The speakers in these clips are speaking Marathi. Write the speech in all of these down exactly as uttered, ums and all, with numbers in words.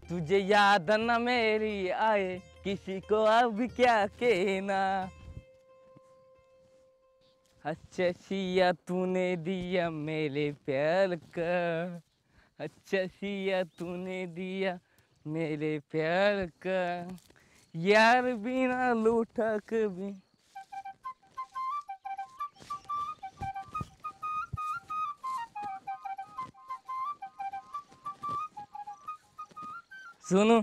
तुझे याद न मेरी आए किसी को अब क्या कहना। अच्छा सिया तूने दिया मेरे प्यार का, अच्छा सिया तूने दिया मेरे प्यार का, यार बिना लूटा कभी। सुनू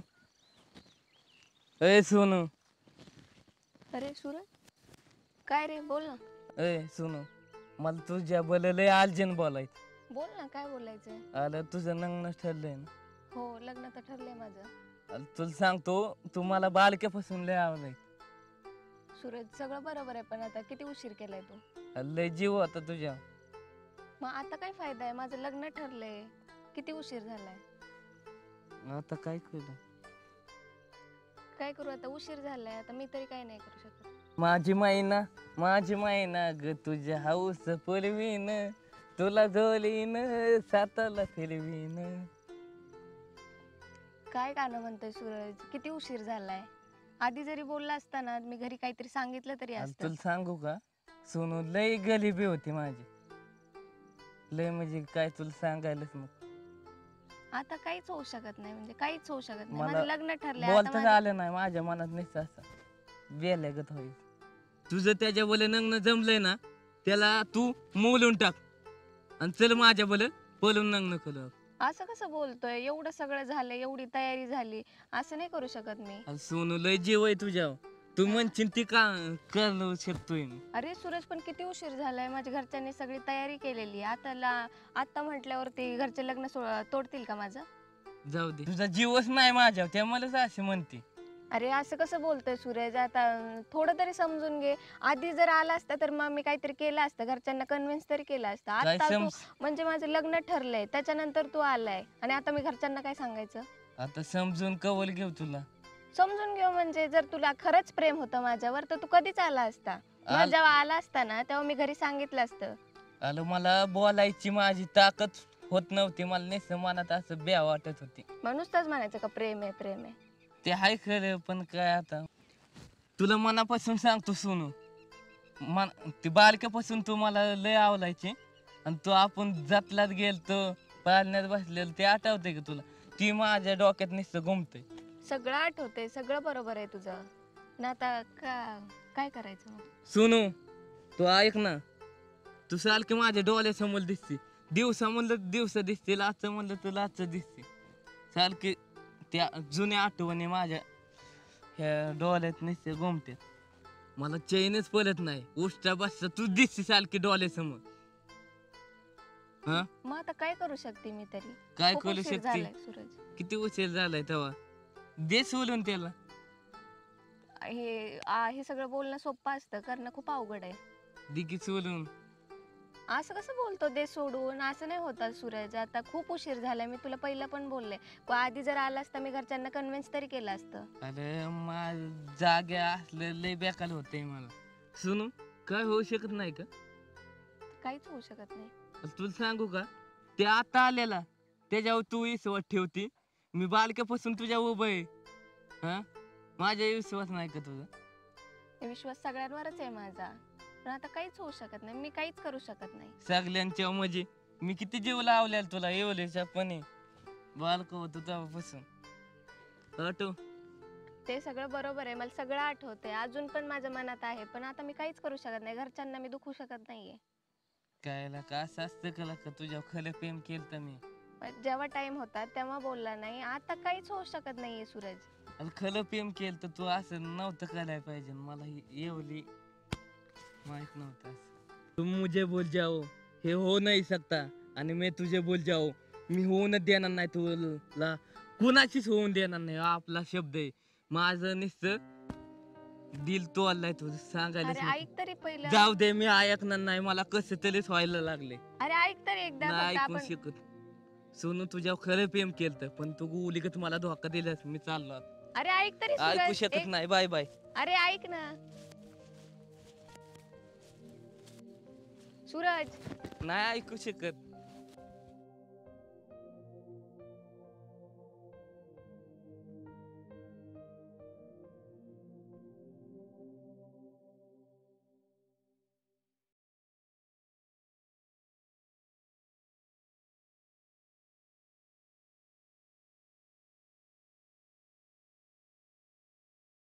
ए सुनू अरे सूरज काय रे बोल ना. ए सुनू मला तुझ्या बोलले आलजन बोलायचं. बोल ना काय बोलायचंय. आलं तुझं लग्न ठरलंय ना. हो लग्न तर ठरलंय माझं. तुला सांगतो तुम्हाला बालक्यापासून लय आवडलंय. सूरज सगळं बरोबर आहे पण आता किती उशीर केलाय तू. लय जीव होता तुझ्या. मग आता काय फायदा आहे माझं लग्न ठरलंय किती उशीर झालाय. आता काय केलं काय करू आता उशीर झालाय आता मी तरी काय नाही करू शकत. माझी मायना माझी मायना ग तुझ्या हाऊस पलवीन तुला झोलीन साताला फिरवीन. काय गाणं म्हणतोय सूरज किती उशीर झालाय. आधी जरी बोलला असता ना मी घरी काहीतरी सांगितलं तरी असतं. तुला सांगू का सोनू लय गलिबी होती माझी लय म्हणजे काय तुला सांगायलाच मग. आता काहीच होऊ शकत नाही म्हणजे काहीच होऊ शकत नाही. मला माझं लग्न ठरलंय बोलता आलं नाही माझ्या मनात नाही असं बेलगत होईल. तुझं त्याच्या बोले नग्न जमलंय ना त्याला तू मोलून टाक आणि चल माझ्या बोल बोलून नग्न करू. असं कसं बोलतोय एवढं सगळं झालं एवढी तयारी झाली असं नाही करू शकत मी. सोनू लय जीव आहे तुझ्या तू म्हणशील ती का करू शकतोय. अरे सूरज पण किती उशीर झालाय माझ्या घरच्यांनी सगळी तयारी केलेली आता आता म्हटल्यावरती घरचे लग्न तोडतील का माझं. जाऊ दे तुझा जीवच नाही माझ्या त्या मलाच असे म्हणते. अरे असं कसं बोलतोय सूरज आता थोडं तरी समजून घे. आधी जर आला असता तर मग मी काहीतरी केलं असतं घरच्यांना कन्व्हिन्स तरी केलं असतं. आता तू म्हणजे माझं लग्न ठरलंय त्याच्यानंतर तू आलाय आणि आता मी घरच्यांना काय सांगायचं. आता समजून कवल घेऊ तुला. समजून घेऊ म्हणजे जर तुला खरंच प्रेम होतं माझ्यावर तर तू कधीच आला असता. जेव्हा आला असता ना तेव्हा मी घरी सांगितलं असतं. आलो मला बोलायची माझी ताकद होत नव्हती मला नेस मनात असं ब्या वाटत होती. नुसतंच म्हणायचं का प्रेम आहे प्रेम आहे. ते हाय खरं पण काय आता तुला मनापासून सांगतो सोनू मन ती बालक्यापासून तू मला लय आवडायची आणि तू आपण जतलात गेलतो पाळण्यात बसलेलं ते आठवतंय का तुला. ती माझ्या डोक्यात नुसतं घुमतंय. सगळं आठवतंय सगळं बरोबर आहे तुझं ना. आता का काय करायचं सोनू तू ऐक ना तू सारखी माझ्या डोळ्यासमोर दिसते. दिवसा म्हणलं दिवसा दिसते लाचं म्हणलं तर लाचं दिसते. सारखी त्या जुन्या आठवणी माझ्या ह्या डोळ्यात नुसते घुमते. मला चैनच पडत नाही उष्टा बसता तू दिसते सारखी डोळ्यासमोर. हा मग आता काय करू शकते मी तरी. काय करू शकते सूरज किती उशीर झालाय तेव्हा दे सोडून त्याला. हे हे सगळं बोलणं सोपं असतं करणं खूप अवघड आहे. दिगी सोडून असं कसं बोलतो दे सोडून असं नाही होता सूरज. आता खूप उशीर झालाय मी तुला पहिलं पण बोलले आधी जर आला असता मी घरच्यांना कन्व्हिन्स तरी केलं असतं. अरे मा जाग्या असलं लय बेकार होतंय मला. सुनू काय होऊ शकत नाही का. काहीच होऊ शकत नाही. तुला सांगू का ते आता आलेला त्याच्यावर तू विश्वास ठेवती. मी बालक्यापासून तुझ्या उभं आहे. हा माझा विश्वास नाही का तुझा. विश्वास सगळ्यांवरच आहे माझा पण आता काहीच होऊ शकत नाही. मी काहीच करू शकत नाही. सगळ्यांच्या म्हणजे मी किती जीव लावलेला तुला येवलेच्या पण बालक होतो तेव्हापासून आठव. ते सगळं बरोबर आहे मला सगळं आठवतंय अजून पण माझ्या मनात आहे पण आता मी काहीच करू शकत नाही. घरच्यांना मी दुखवू शकत नाहीये. कायला का असं असतं का का तुझ्या खरं प्रेम केलं तर मी जेव्हा टाइम होता तेव्हा बोलला नाही. आता काहीच होऊ शकत नाहीये सूरज. खरं प्रेम केलं तर तू असं नव्हतं करायला पाहिजे. मला येवली माहित नव्हतं असं. तुम मुझे बोल जाओ हे हो नाही सकता आणि मी तुझे बोल जाओ मी होऊनच देणार नाही. तुला कुणाचीच होऊन देणार नाही. आपला शब्द आहे माझं नुसतं दिल तोडलाय तुझं सांगायला. ऐक तरी पहिलं. जाऊ दे मी ऐकणार नाही. मला कसं तरीच व्हायला लागले. अरे ऐक तरी एकदा. नाही ऐकू शकत सोनू तुझ्या खरं प्रेम केलं पण तू गुलिकत मला धोका दिलास. मी चाललो. अरे ऐक तरी. ऐकू शकत नाही. Bye bye. अरे ऐक ना सूरज. नाही ऐकू शकत.